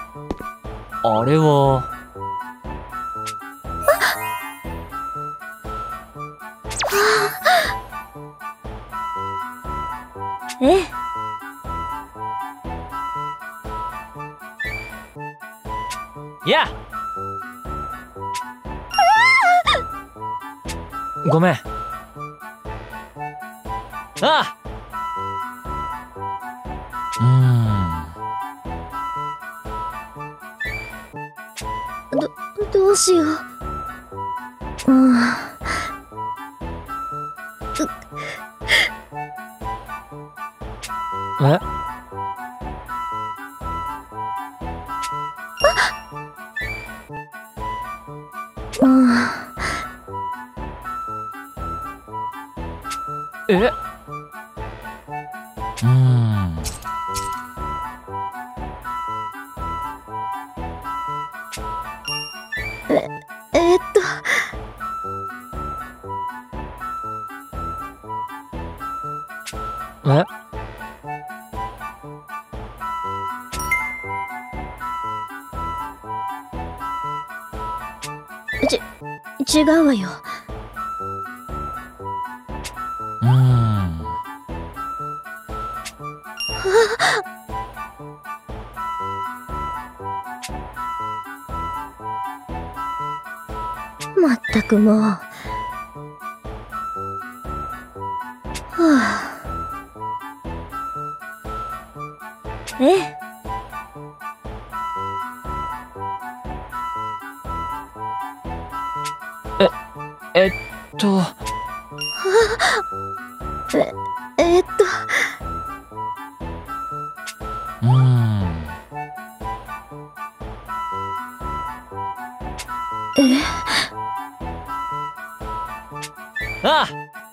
あれは。 ええ。 やあ、ごめん。ああ。 どうしよう。 え？え？ えーっと。 え？ 違うわよ。まったくもう。はあ。ええ。 えっと。 えーっと。 ああ。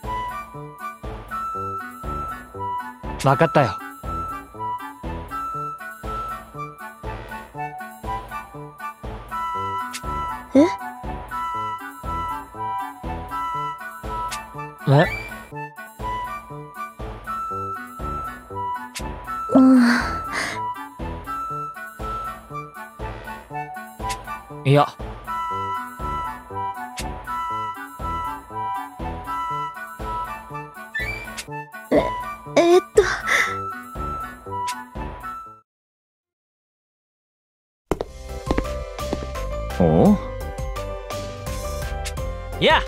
わかったよ。 え？ え？いや。 えーっと。 お？やあ。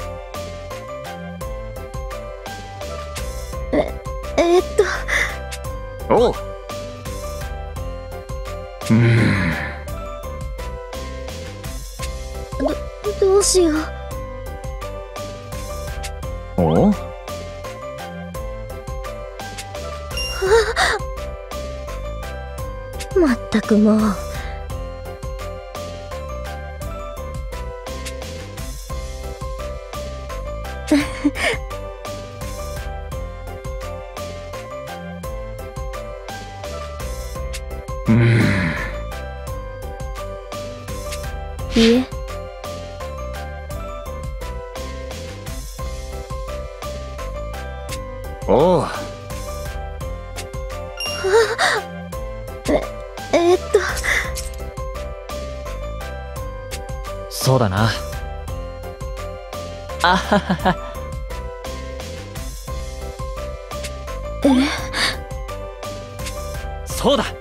えーっと。 おう。 どうしよう。 お？ まったくもう。いえ。 おう。 えーっと。 そうだな。あははは。そうだ。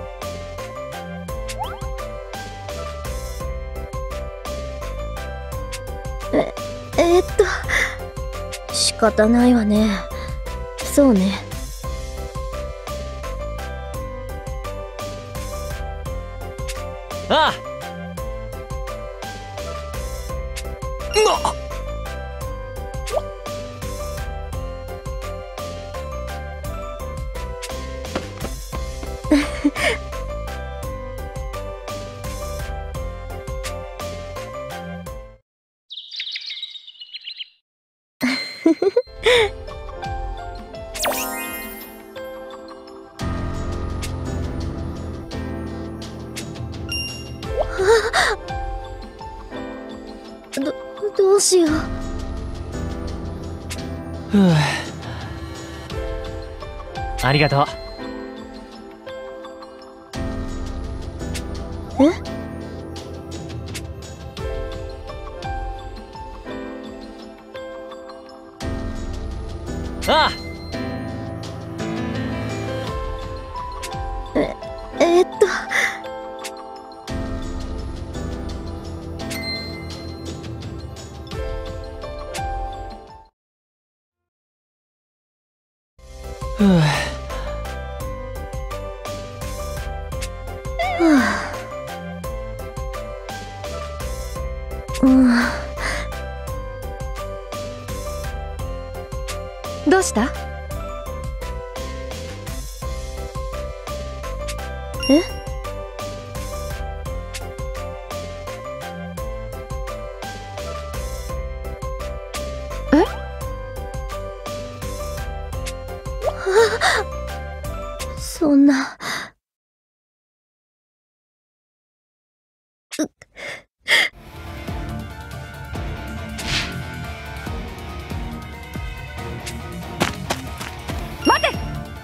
えーっと。仕方ないわね。そうね。 ああ。 どうしよう。 ふう。ありがとう。 え？ ああ。 えーっとふぅ。 どうした？ え？そんな。 待て！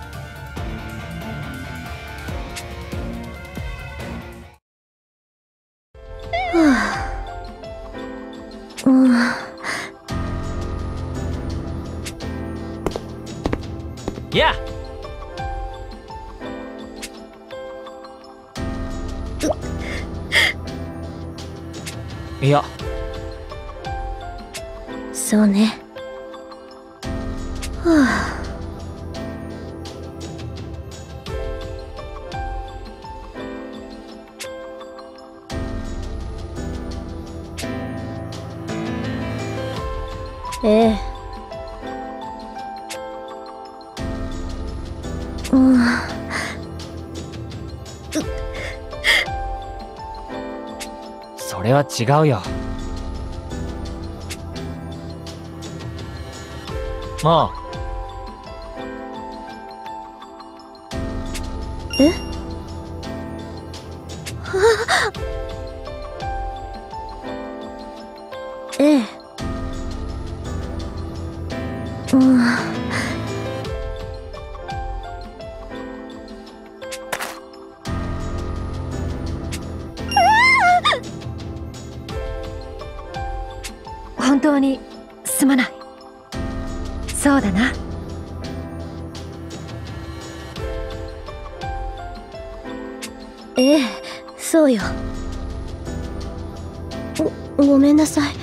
やいや、 そうね。はあ。ええ。 それは違うよ。もえ？ええ。 本当にすまない。そうだな。 ええ、そうよ。ごめんなさい。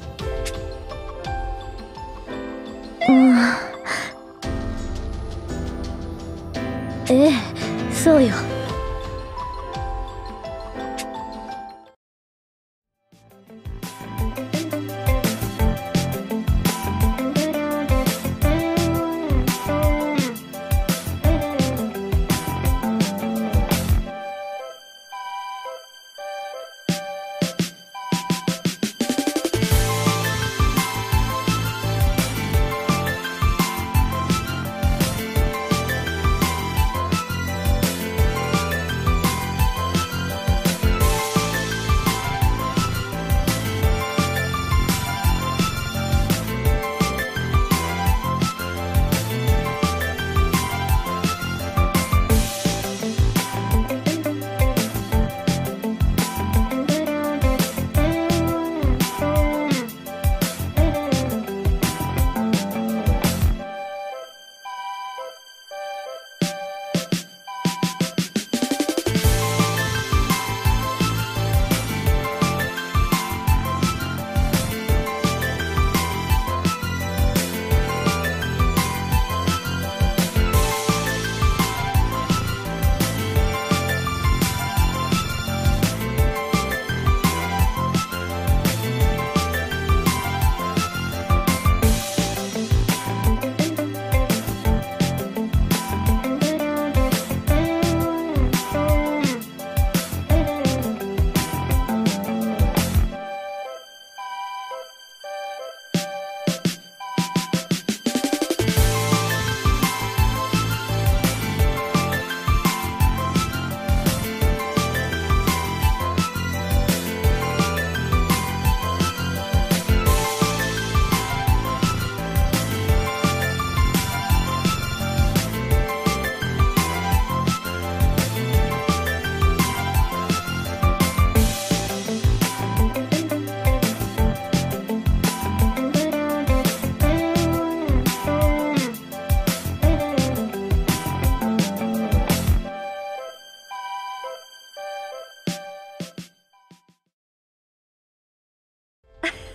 ええ、そうよ。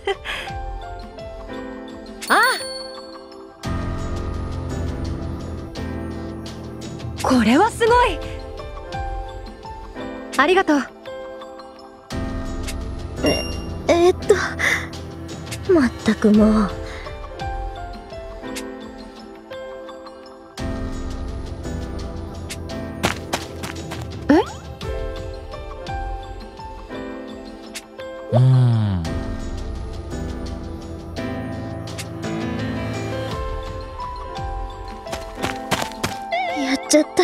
ああ、これはすごい。ありがとう。 まったくもう。 うーん。 やっちゃった。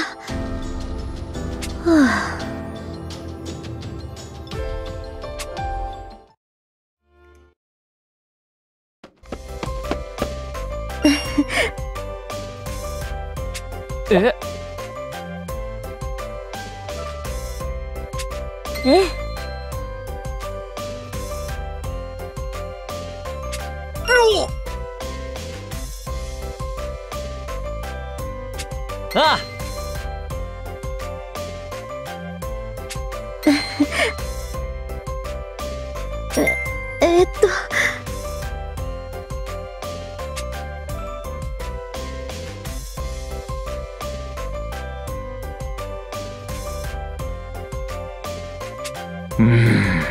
はあ。 え、 ええ。 ああ。 えっとうーん。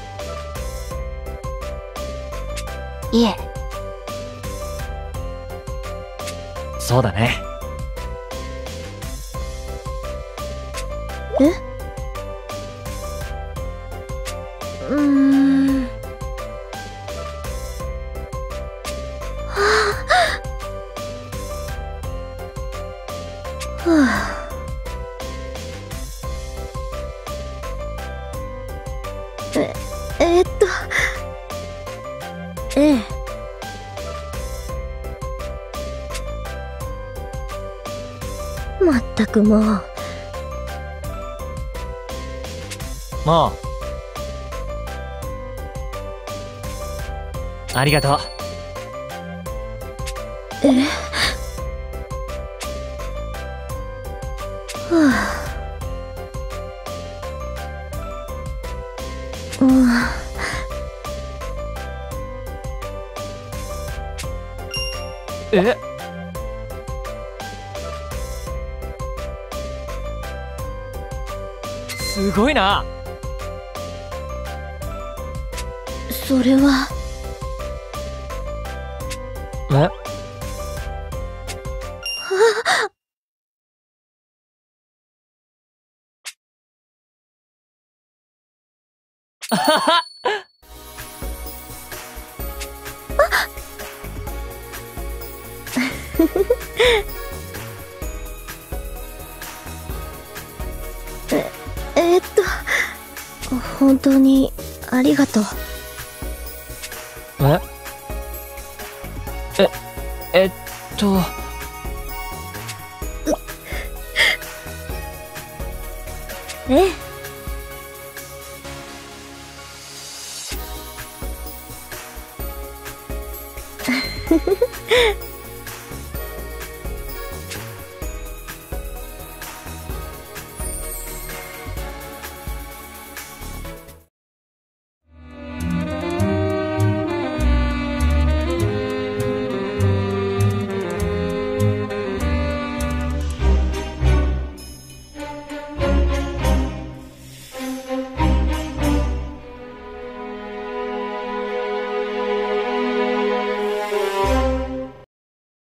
いえ。 そうだね。 うーん。はあ。えっとええ。まったくもう。 もう。ありがとう。 え。はあ。うん。 え、すごいな。 それは。 え、あはは。 えっと本当にありがとう。 えっと。 ええ。ふふふ。